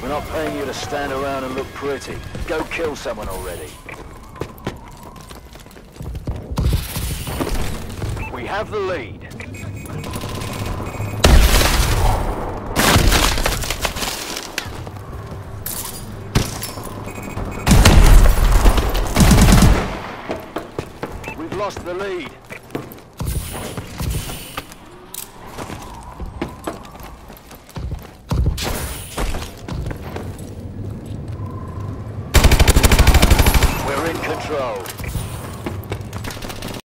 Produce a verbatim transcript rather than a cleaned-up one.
We're not paying you to stand around and look pretty. Go kill someone already. We have the lead. We've lost the lead. We're in control.